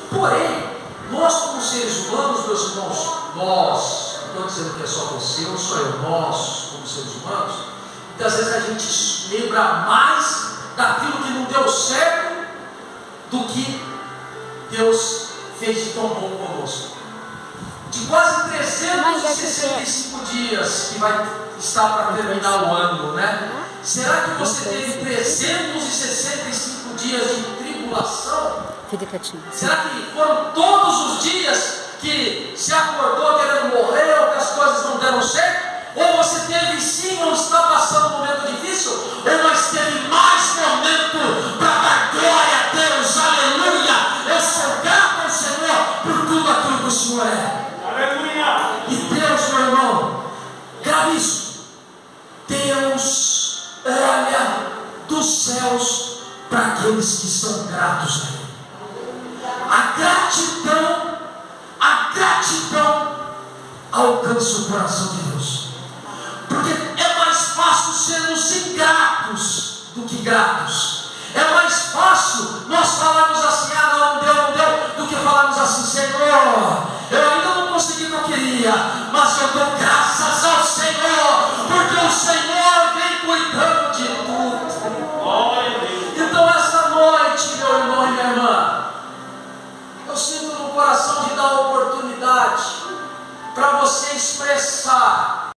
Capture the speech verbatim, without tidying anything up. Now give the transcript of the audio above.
Porém, nós como seres humanos, meus irmãos, nós, não estou dizendo que é só você, não sou eu, nós como seres humanos, muitas vezes a gente lembra mais daquilo que não deu certo do que Deus fez de tão bom conosco. De quase trezentos e sessenta e cinco dias que vai estar para terminar o ano, né? Será que você teve trezentos e sessenta e cinco dias de tribulação? Será que foram todos os dias que se acordou querendo morrer ou que as coisas não deram certo? Ou você teve sim ou está passando um momento difícil? Ou nós teve mais momento para dar glória a Deus? Aleluia! Eu sou grato ao Senhor por tudo aquilo que o Senhor é. Aleluia! E Deus, meu irmão, grave isso. Deus olha dos céus para aqueles que são gratos a Ele. A gratidão, a gratidão alcança o coração de Deus. Porque é mais fácil sermos ingratos do que gratos. É mais fácil nós falarmos assim, ah não, não deu, não deu, do que falarmos assim, Senhor,